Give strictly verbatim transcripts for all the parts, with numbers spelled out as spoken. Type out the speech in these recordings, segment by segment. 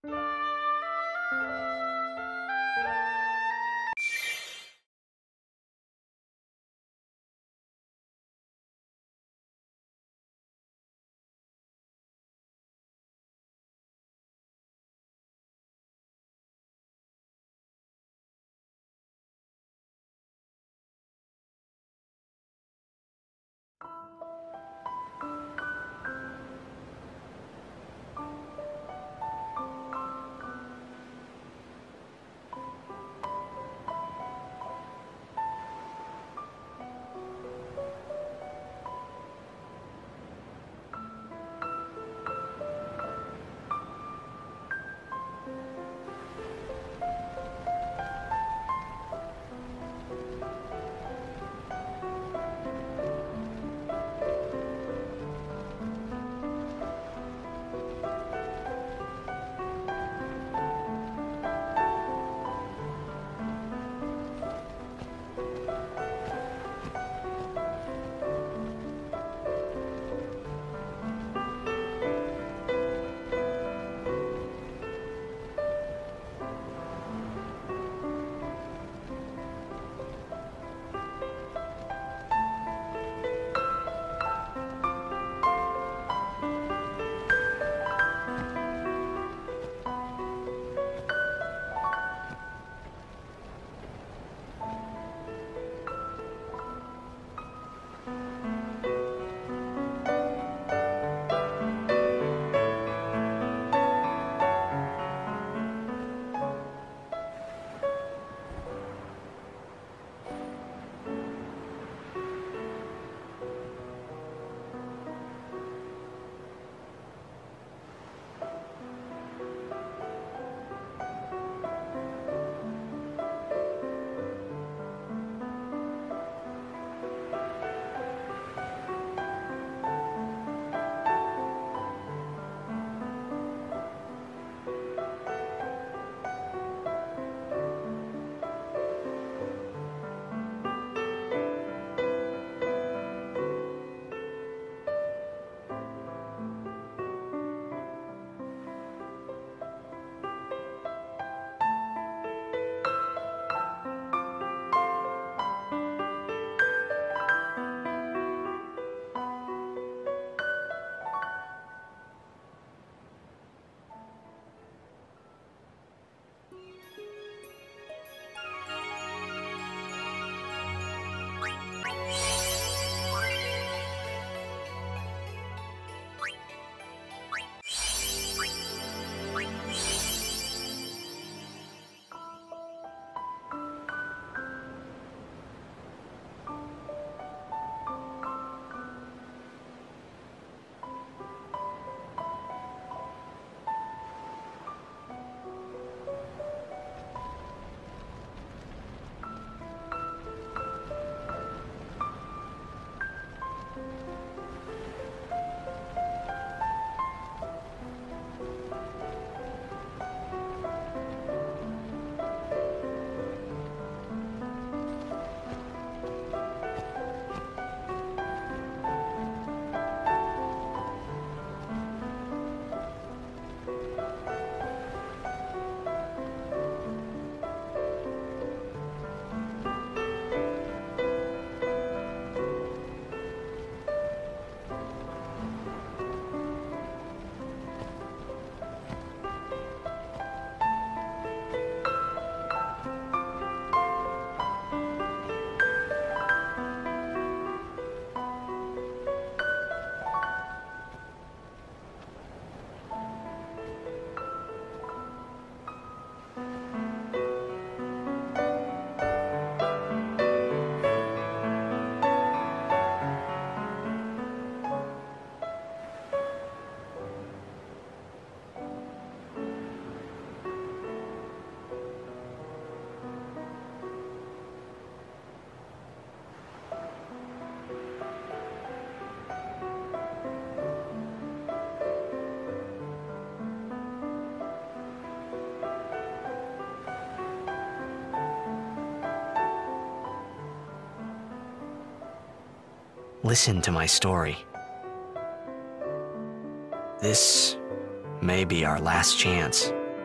Listen to my story. This may be our last chance.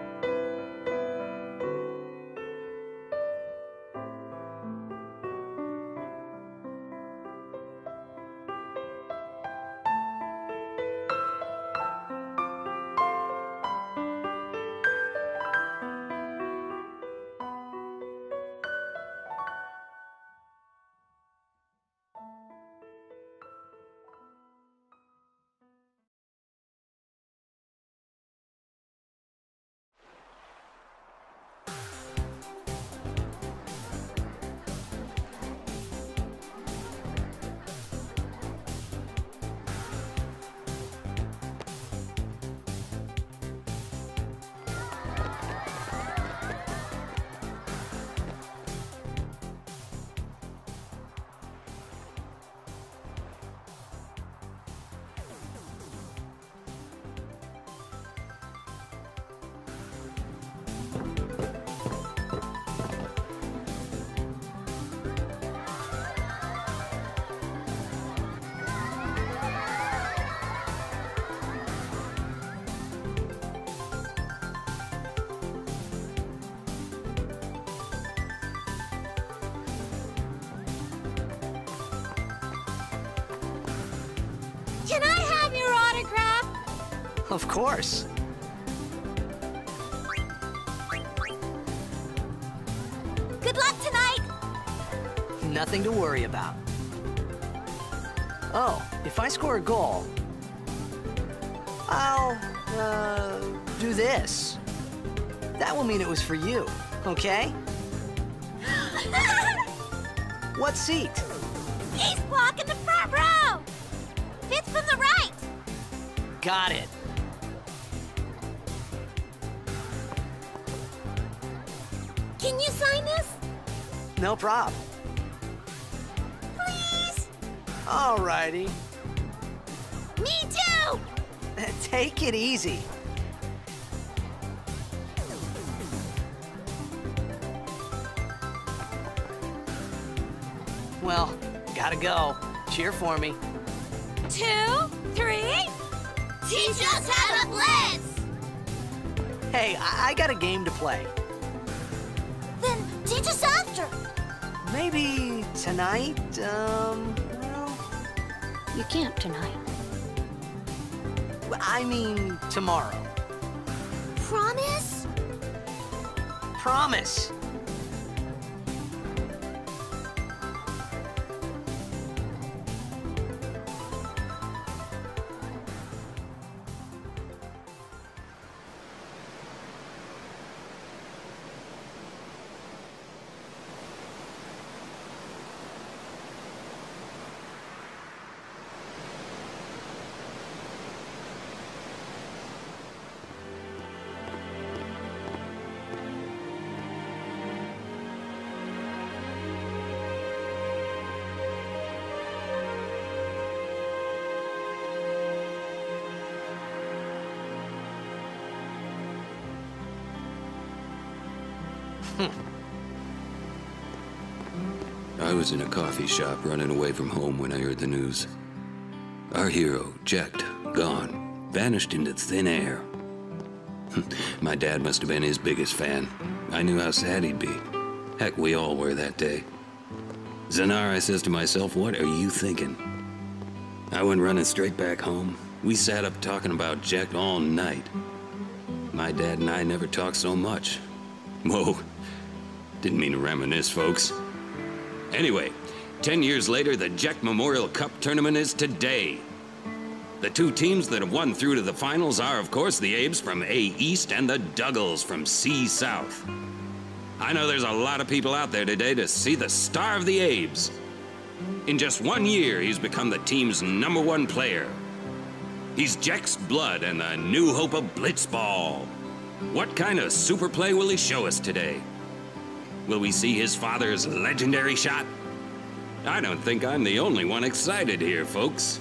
Can I have your autograph? Of course. Good luck tonight! Nothing to worry about. Oh, if I score a goal, I'll, uh, do this. That will mean it was for you, okay? What seat? Ace block in the front row! Fifth from the right! Got it. Can you sign this? No prob. Please? Alrighty. Me too! Take it easy. Well, gotta go. Cheer for me. Two, three. Teach us how to blitz! Hey, I, I got a game to play. Then teach us after. Maybe tonight, um, well, You can't tonight. I mean tomorrow. Promise? Promise. I was in a coffee shop running away from home when I heard the news. Our hero, Jecht, gone, vanished into thin air. My dad must have been his biggest fan. I knew how sad he'd be. Heck, we all were that day. Zanar, I says to myself, what are you thinking? I went running straight back home. We sat up talking about Jecht all night. My dad and I never talked so much. Whoa, didn't mean to reminisce, folks. Anyway, ten years later, the Jecht Memorial Cup tournament is today. The two teams that have won through to the finals are, of course, the Abes from A East and the Duggles from C South. I know there's a lot of people out there today to see the star of the Abes. In just one year, he's become the team's number one player. He's Jecht's blood and the new hope of Blitzball. What kind of super play will he show us today? Will we see his father's legendary shot? I don't think I'm the only one excited here, folks.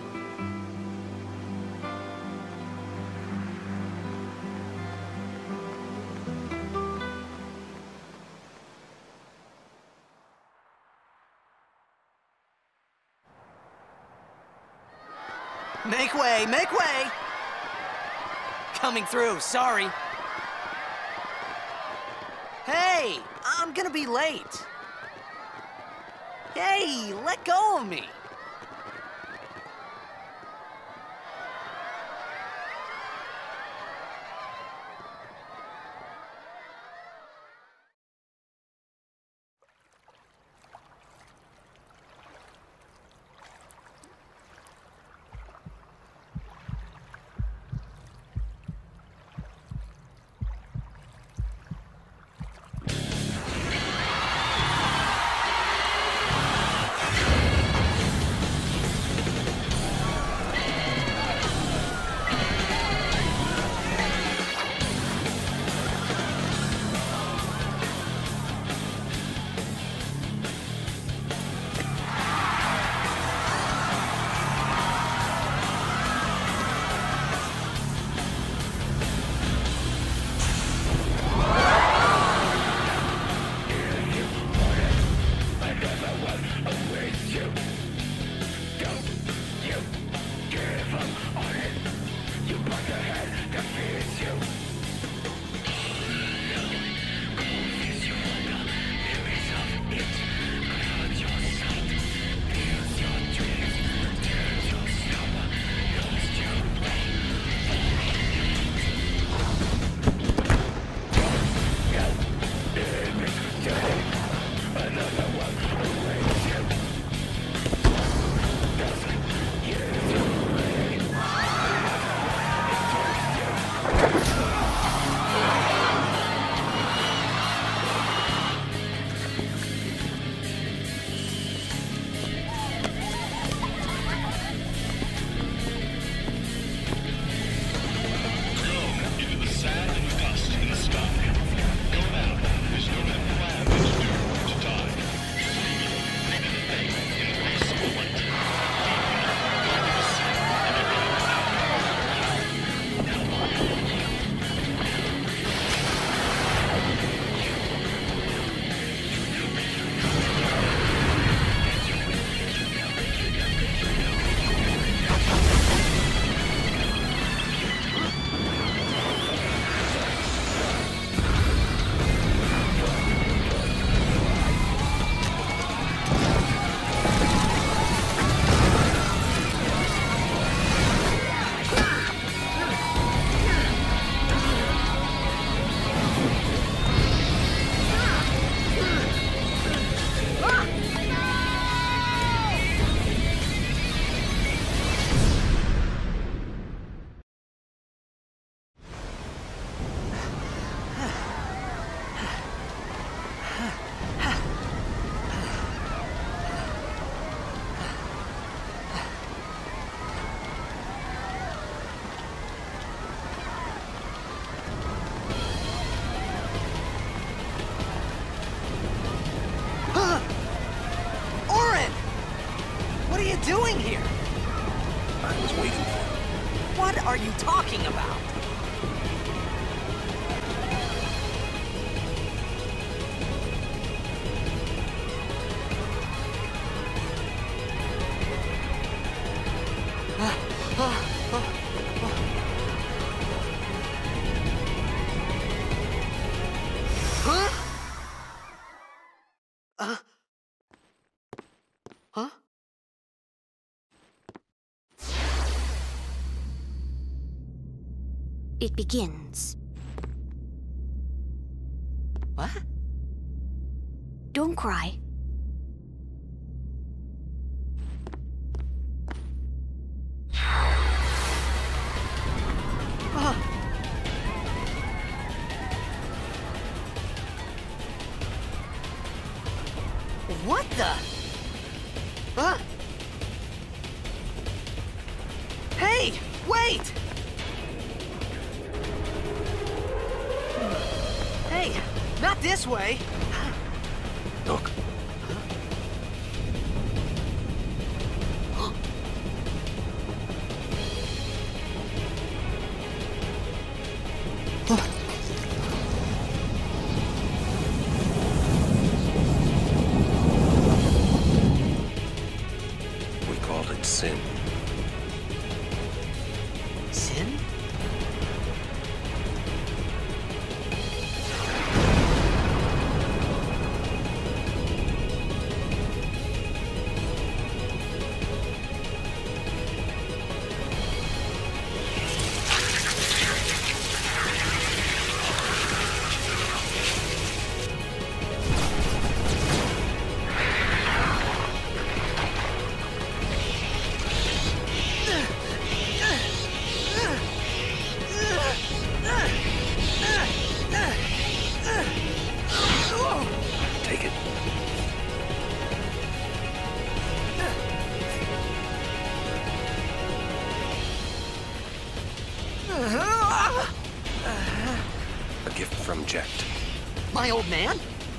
Make way, make way! Coming through, sorry. Hey, I'm gonna be late. Hey, let go of me. doing here? I was waiting for you. What are you talking about? Huh? Uh... Huh? It begins. What? Don't cry. Uh. What the? Huh? Hey, wait! Hey, not this way. Look. We called it sin. Sin? Take it. A gift from Jecht. My old man?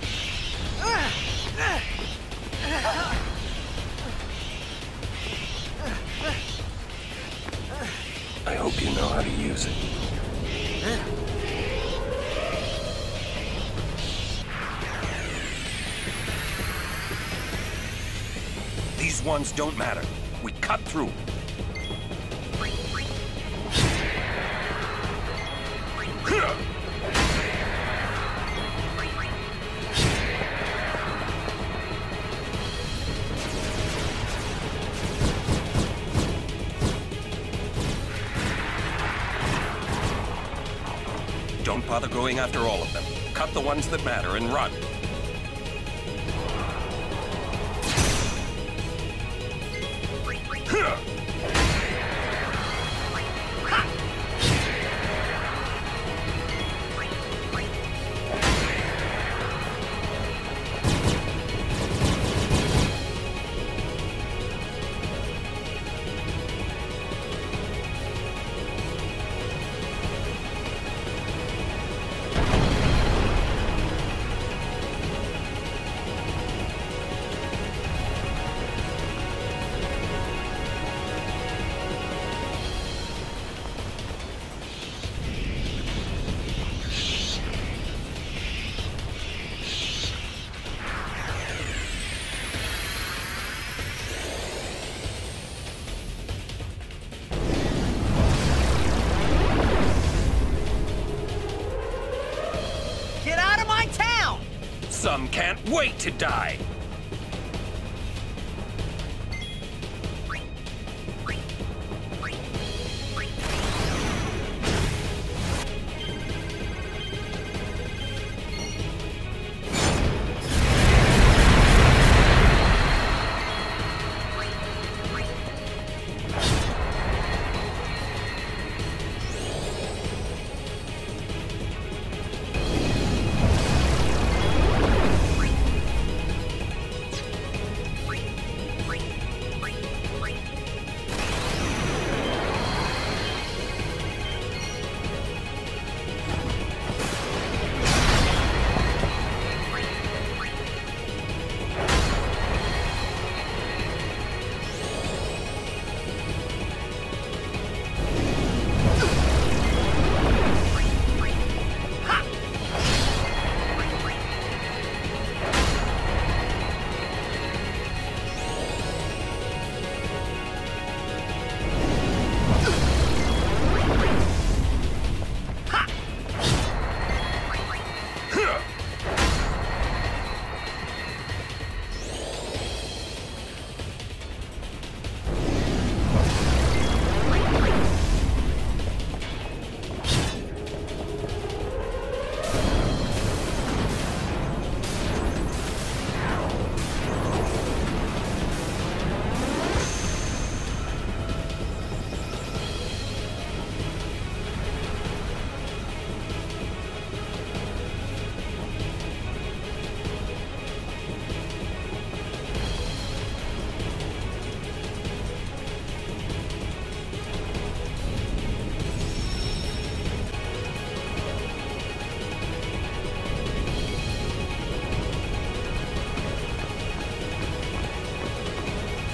I hope you know how to use it. These ones don't matter. We cut through. Don't bother going after all of them. Cut the ones that matter and run. Get out of my town! Some can't wait to die.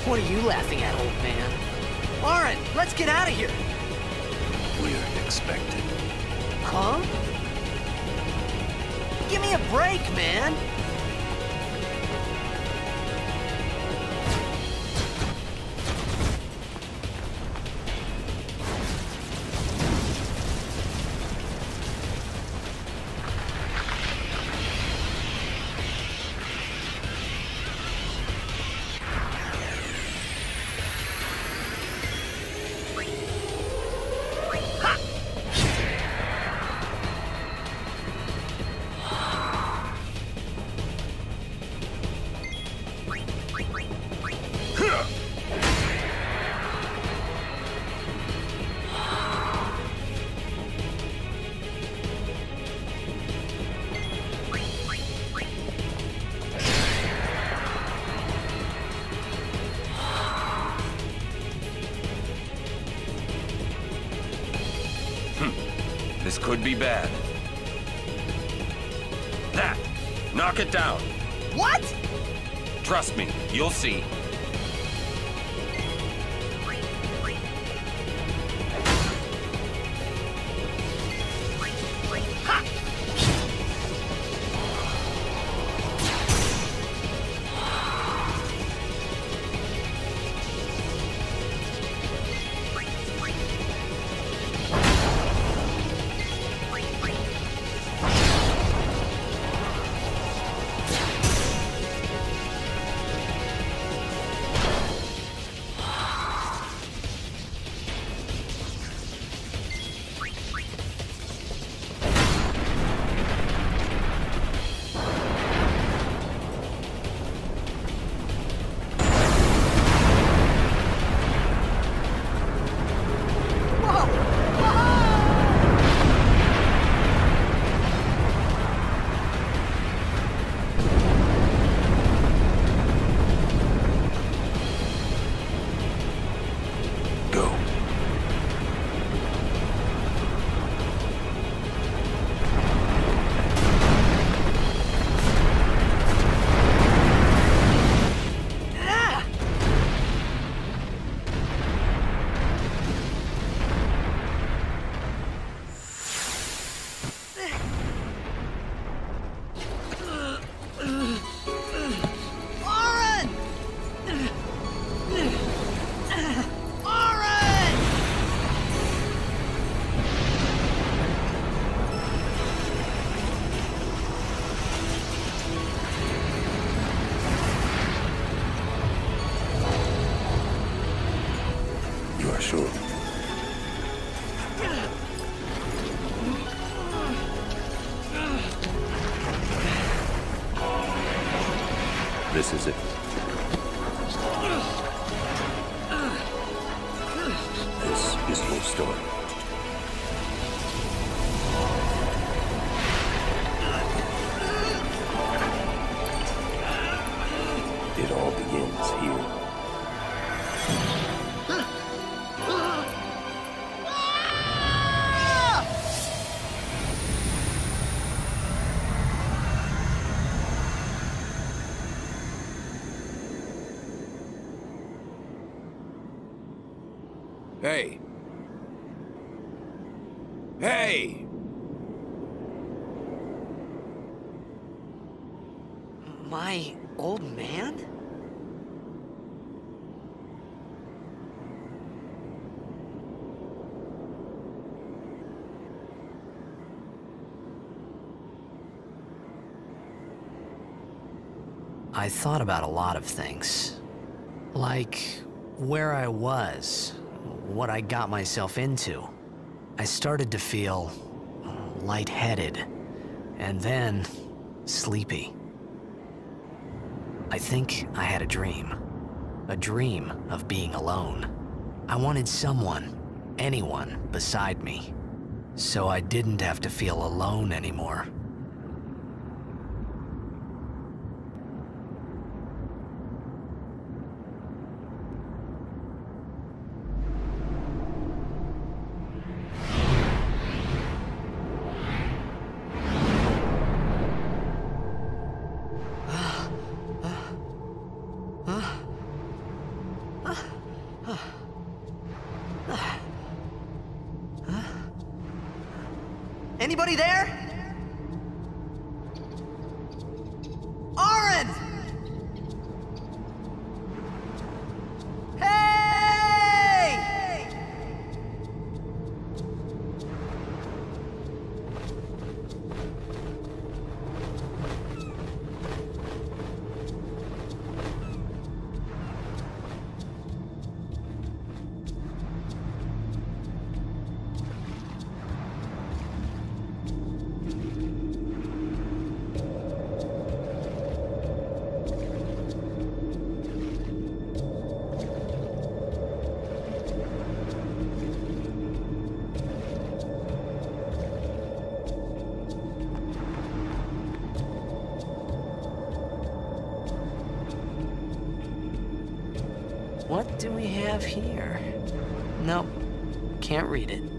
What are you laughing at, old man? Lauren, let's get out of here! We're expected. Huh? Give me a break, man! This could be bad. That! Knock it down! What? Trust me, you'll see. Sure. This is it. This is your story. It all begins here. Hey. Hey! My old man? I thought about a lot of things. Like where I was, what I got myself into. I started to feel lightheaded, and then sleepy. I think I had a dream. A dream of being alone. I wanted someone, anyone, beside me, so I didn't have to feel alone anymore. Anybody there? Aaron! Hey! What do we have here? Nope, can't read it.